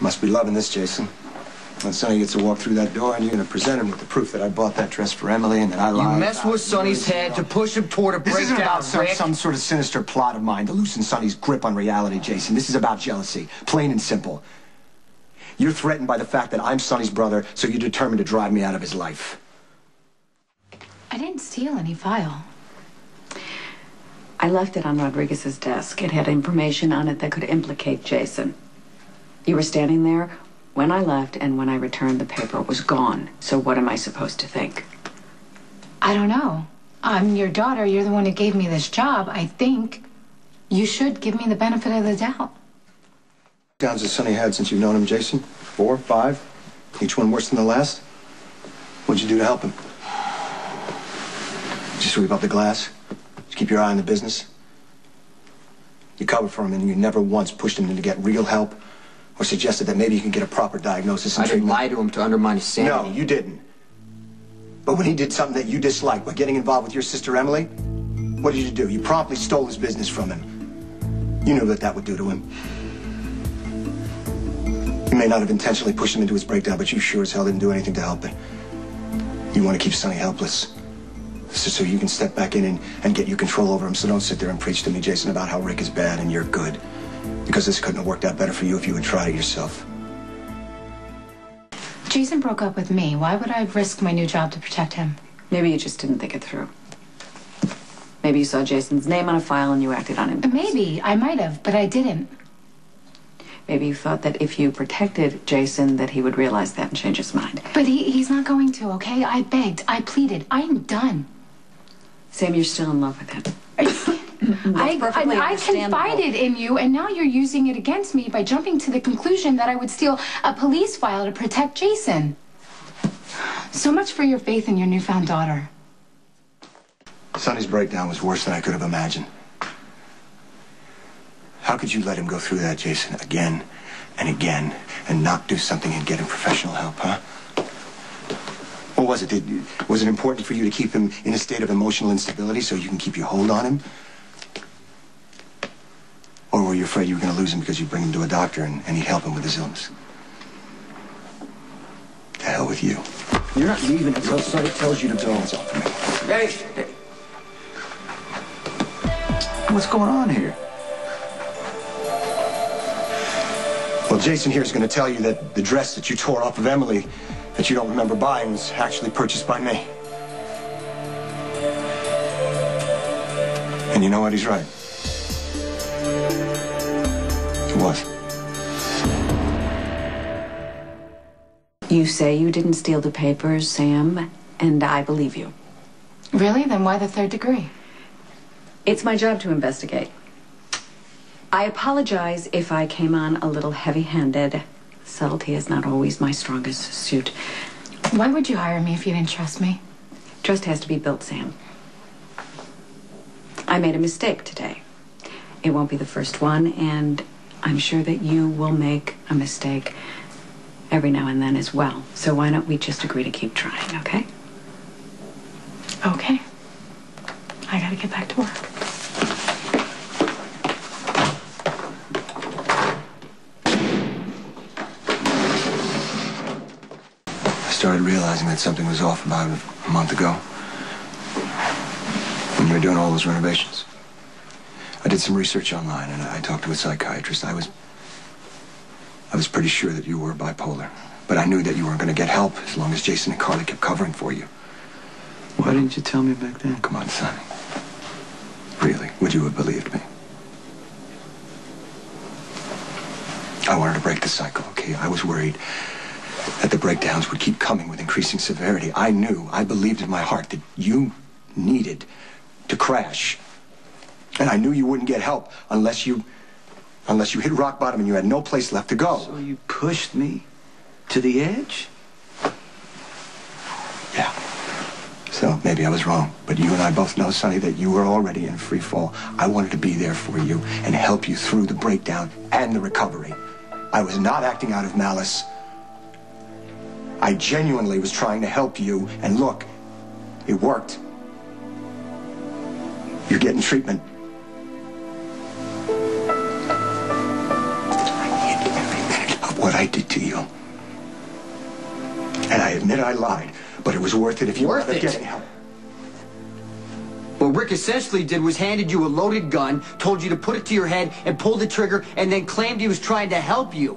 Must be loving this, Jason. When Sonny gets to walk through that door and you're going to present him with the proof that I bought that dress for Emily and that I lied. You mess with Sonny's head to push him toward a breakdown, This isn't about Rick. some sort of sinister plot of mine to loosen Sonny's grip on reality, Jason. This is about jealousy, plain and simple. You're threatened by the fact that I'm Sonny's brother, so you're determined to drive me out of his life. I didn't steal any file. I left it on Rodriguez's desk. It had information on it that could implicate Jason. You were standing there when I left, and when I returned, the paper was gone. So what am I supposed to think? I don't know. I'm your daughter. You're the one who gave me this job. I think you should give me the benefit of the doubt. Downs that Sonny had since you've known him, Jason? 4, 5? Each one worse than the last? What'd you do to help him? Did you sweep up the glass? Did you keep your eye on the business? You covered for him and you never once pushed him to get real help or suggested that maybe you can get a proper diagnosis and treatment. I didn't lie to him to undermine his sanity. No, you didn't. But when he did something that you disliked by getting involved with your sister Emily, what did you do? You promptly stole his business from him. You knew what that would do to him. You may not have intentionally pushed him into his breakdown, but you sure as hell didn't do anything to help it. You want to keep Sonny helpless. So you can step back in and get you control over him. So don't sit there and preach to me, Jason, about how Rick is bad and you're good. Because this couldn't have worked out better for you if you had tried it yourself. Jason broke up with me. Why would I risk my new job to protect him? Maybe you just didn't think it through. Maybe you saw Jason's name on a file and you acted on him. Maybe. I might have, but I didn't. Maybe you thought that if you protected Jason, that he would realize that and change his mind. But he's not going to, okay? I begged. I pleaded. I'm done. Sam, you're still in love with him. I confided in you, and now you're using it against me by jumping to the conclusion that I would steal a police file to protect Jason. So much for your faith in your newfound daughter. Sonny's breakdown was worse than I could have imagined. How could you let him go through that, Jason, again and again, and not do something and get him professional help, huh? What was it? Was it important for you to keep him in a state of emotional instability so you can keep your hold on him? Or were you afraid you were going to lose him because you'd bring him to a doctor and he'd help him with his illness? To hell with you. You're not leaving until Sonny tells you to go. It's off me. Hey! What's going on here? Well, Jason here is going to tell you that the dress that you tore off of Emily that you don't remember buying was actually purchased by me. And you know what? He's right. It was. You say you didn't steal the papers, Sam, and I believe you. Really? Then why the third degree? It's my job to investigate. I apologize if I came on a little heavy-handed. Subtlety is not always my strongest suit. Why would you hire me if you didn't trust me? Trust has to be built, Sam. I made a mistake today. It won't be the first one, and I'm sure that you will make a mistake every now and then as well. So why don't we just agree to keep trying, okay? Okay. I gotta get back to work. I started realizing that something was off about a month ago. When you were doing all those renovations. I did some research online and I talked to a psychiatrist. I was pretty sure that you were bipolar. But I knew that you weren't going to get help as long as Jason and Carly kept covering for you. Why didn't you tell me back then? Come on, Sonny. Really, would you have believed me? I wanted to break the cycle, okay? I was worried that the breakdowns would keep coming with increasing severity. I believed in my heart that you needed to crash. And I knew you wouldn't get help unless you hit rock bottom and you had no place left to go. So you pushed me to the edge? Yeah. So maybe I was wrong. But you and I both know, Sonny, that you were already in free fall. I wanted to be there for you and help you through the breakdown and the recovery. I was not acting out of malice. I genuinely was trying to help you, and look, it worked. You're getting treatment. I need every minute of what I I did to you. And I admit I lied, but it was worth it if you Worth wound up it? getting help. What Rick essentially did was handed you a loaded gun, told you to put it to your head, and pulled the trigger, and then claimed he was trying to help you.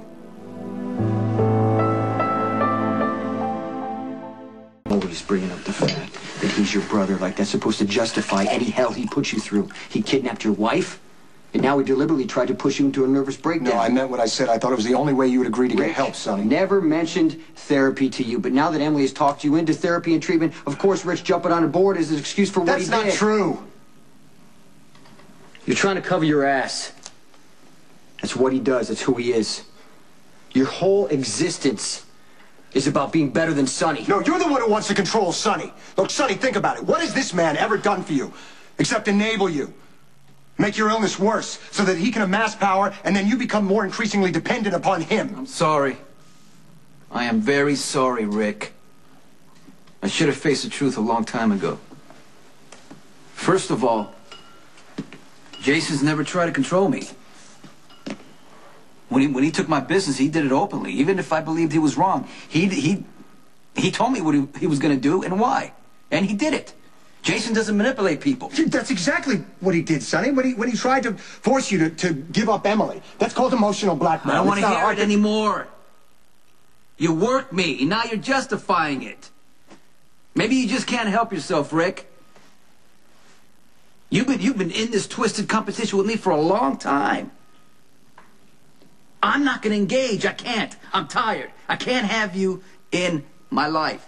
Always bringing up the fact that he's your brother, like that's supposed to justify any hell he put you through. He kidnapped your wife, and now he deliberately tried to push you into a nervous breakdown. No, I meant what I said. I thought it was the only way you would agree to Rick get help, Sonny. never mentioned therapy to you, but now that Emily has talked you into therapy and treatment, of course Rick's jumping on board as an excuse for what he That's did. not true. You're trying to cover your ass. That's what he does. That's who he is. Your whole existence is about being better than Sonny. No, you're the one who wants to control Sonny. Look, Sonny, think about it. What has this man ever done for you except enable you? Make your illness worse so that he can amass power and then you become more increasingly dependent upon him. I'm sorry. I am very sorry, Rick. I should have faced the truth a long time ago. First of all, Jason's never tried to control me. When he took my business, he did it openly. Even if I believed he was wrong, he told me what he was going to do and why. And he did it. Jason doesn't manipulate people. That's exactly what he did, Sonny, when he tried to force you to give up Emily. That's called emotional blackmail. I don't want It's to not hear hard it anymore. You worked me, and now you're justifying it. Maybe you just can't help yourself, Rick. You've been in this twisted competition with me for a long time. I'm not going to engage. I can't. I'm tired. I can't have you in my life.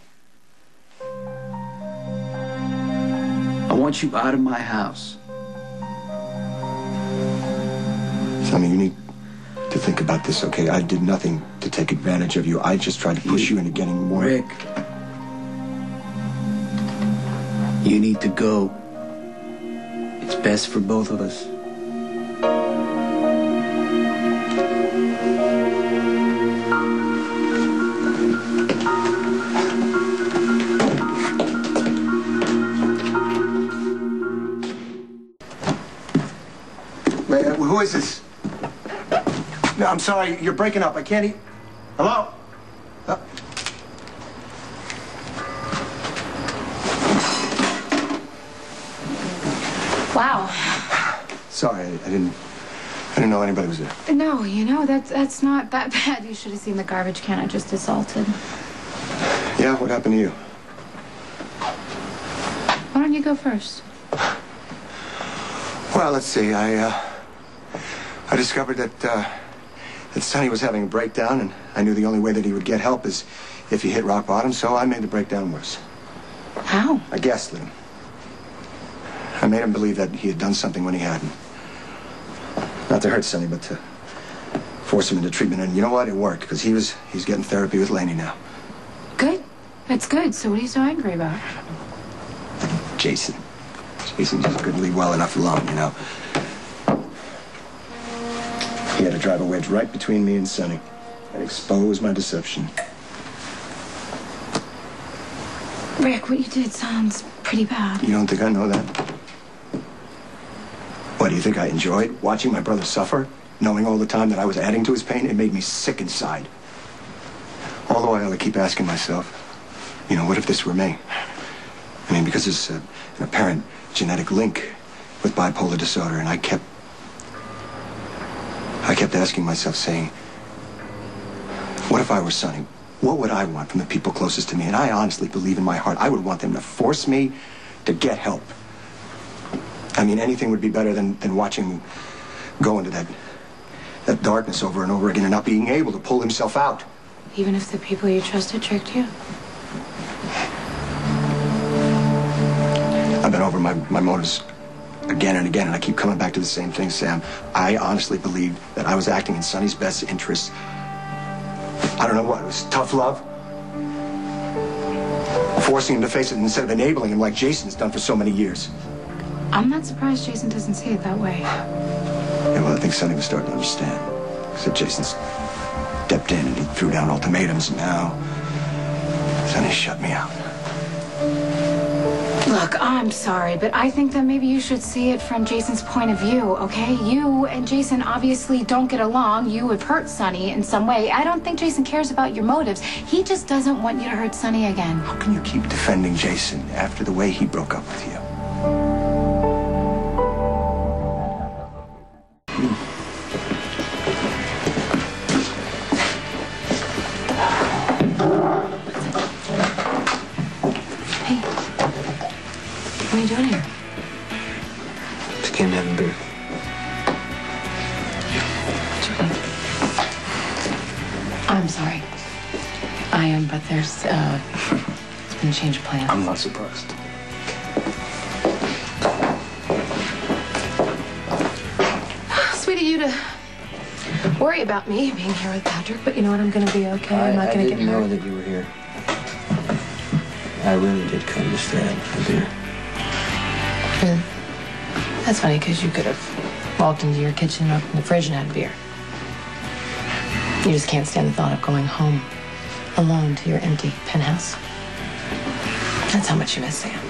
I want you out of my house. Sonny, you need to think about this, okay? I did nothing to take advantage of you. I just tried to push you into getting more... Rick, you need to go. It's best for both of us. Wait, who is this? No, I'm sorry, you're breaking up. I can't eat. Hello? Wow. Sorry, I didn't know anybody was there. No, that's not that bad. You should have seen the garbage can I just assaulted. Yeah, what happened to you? Why don't you go first? Well, let's see. I discovered that Sonny was having a breakdown, and I knew the only way that he would get help is if he hit rock bottom, so I made the breakdown worse. How? I gaslit him. I made him believe that he had done something when he hadn't. Not to hurt Sonny, but to force him into treatment. And you know what? It worked, because he's getting therapy with Laney now. Good. That's good. So what are you so angry about? Jason just couldn't leave well enough alone, you know. He had to drive a wedge right between me and Sonny and expose my deception. Rick, what you did sounds pretty bad. You don't think I know that? What, do you think I enjoyed watching my brother suffer? Knowing all the time that I was adding to his pain? It made me sick inside. All the while I keep asking myself, what if this were me? I mean, because there's an apparent genetic link with bipolar disorder, and I kept asking myself, saying, what if I were Sonny? What would I want from the people closest to me? And I honestly believe in my heart I would want them to force me to get help. I mean, anything would be better than watching him go into that darkness over and over again and not being able to pull himself out. Even if the people you trusted tricked you? I've been over my motives again and again, and I keep coming back to the same thing, Sam. I honestly believed that I was acting in Sonny's best interests. I don't know what, it was tough love? Forcing him to face it instead of enabling him like Jason's done for so many years. I'm not surprised Jason doesn't see it that way. Yeah, well, I think Sonny was starting to understand. Except Jason stepped in and he threw down ultimatums, and now Sonny shut me out. Look, I'm sorry, but I think that maybe you should see it from Jason's point of view, okay? You and Jason obviously don't get along. You have hurt Sonny in some way. I don't think Jason cares about your motives. He just doesn't want you to hurt Sonny again. How can you keep defending Jason after the way he broke up with you? What are you doing here? Just came to have a beer. I'm sorry. I am, but there's, it's been a change of plans. I'm not surprised. Sweet of you to worry about me being here with Patrick, but you know what? I'm gonna be okay. I'm not gonna get hurt. I didn't know that you were here. I really did come just to have a beer. That's funny, because you could have walked into your kitchen, opened the fridge, and had a beer. You just can't stand the thought of going home alone to your empty penthouse. That's how much you miss Sam.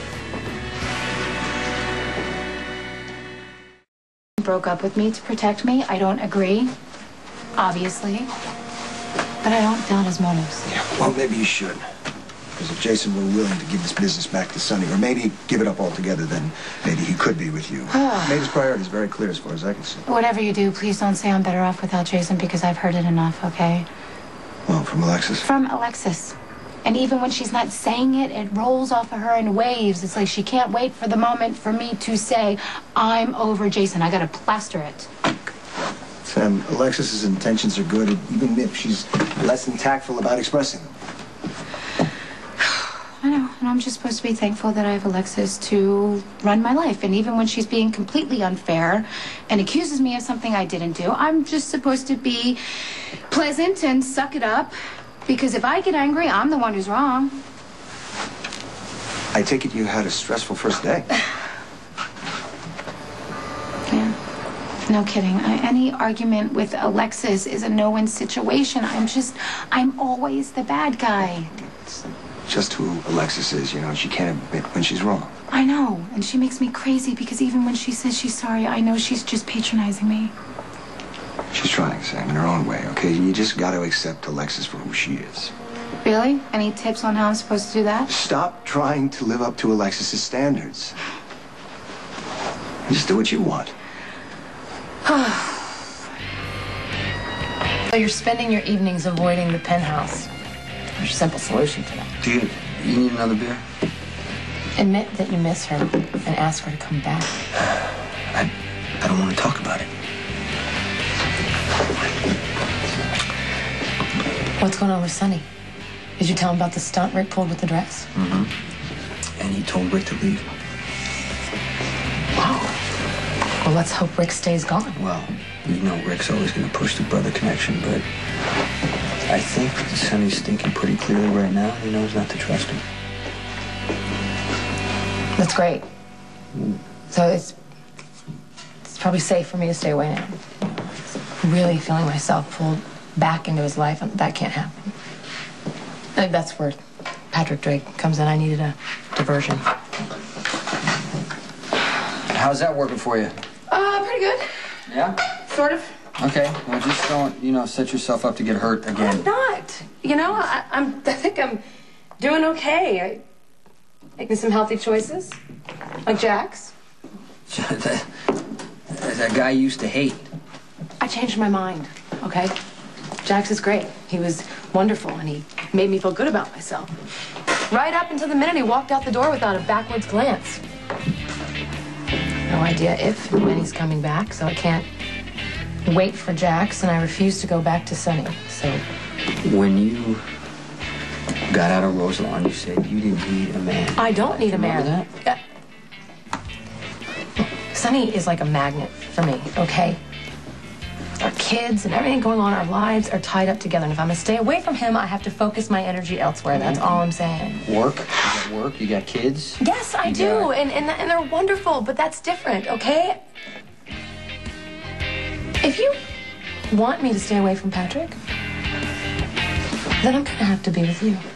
Broke up with me to protect me. I don't agree, obviously, but I don't doubt his motives. Yeah, well, maybe you should. Because if Jason were willing to give this business back to Sonny, or maybe give it up altogether, then maybe he could be with you. Made his priorities very clear as far as I can see. Whatever you do, please don't say I'm better off without Jason, because I've heard it enough, okay? Well, from Alexis? From Alexis. And even when she's not saying it, it rolls off of her in waves. It's like she can't wait for the moment for me to say, I'm over Jason. I gotta plaster it. Sam, Alexis's intentions are good, even if she's less than tactful about expressing them. I know, and I'm just supposed to be thankful that I have Alexis to run my life. And even when she's being completely unfair and accuses me of something I didn't do, I'm just supposed to be pleasant and suck it up. Because if I get angry, I'm the one who's wrong. I take it you had a stressful first day. Yeah, no kidding. Any argument with Alexis is a no-win situation. I'm always the bad guy. It's just who Alexis is, you know. She can't admit when she's wrong. I know, and she makes me crazy because even when she says she's sorry, I know she's just patronizing me. She's trying, Sam, in her own way, okay? You just got to accept Alexis for who she is. Really? Any tips on how I'm supposed to do that? Stop trying to live up to Alexis's standards. Just do what you want. So you're spending your evenings avoiding the penthouse. There's a simple solution to that. Do you need another beer? Admit that you miss her and ask her to come back. I don't want to talk about it. What's going on with Sonny? Did you tell him about the stunt Rick pulled with the dress? Mm-hmm. And he told Rick to leave. Wow. Well, let's hope Rick stays gone. Well, you know Rick's always going to push the brother connection, but I think Sonny's thinking pretty clearly right now. He knows not to trust him. That's great. So it's probably safe for me to stay away now. I'm really feeling myself pulled back into his life, and that can't happen. I think that's where Patrick Drake comes in. I needed a diversion. How's that working for you? Pretty good. Yeah? Sort of. Okay, well, just don't, set yourself up to get hurt again. I'm not. I think I'm doing okay. Making some healthy choices. Like Jack's. that guy you used to hate. I changed my mind, okay? Jax is great. He was wonderful, and he made me feel good about myself. Right up until the minute he walked out the door without a backwards glance. No idea if and when he's coming back, so I can't wait for Jax, and I refuse to go back to Sonny, so... When you got out of Roselawn, you said you didn't need a man. I don't need a man. Remember that? Sonny is like a magnet for me, okay? Our kids and everything going on in our lives are tied up together. And if I'm going to stay away from him, I have to focus my energy elsewhere. That's all I'm saying. Work? You got work? You got kids? Yes, I do. And they're wonderful, but that's different, okay? If you want me to stay away from Patrick, then I'm going to have to be with you.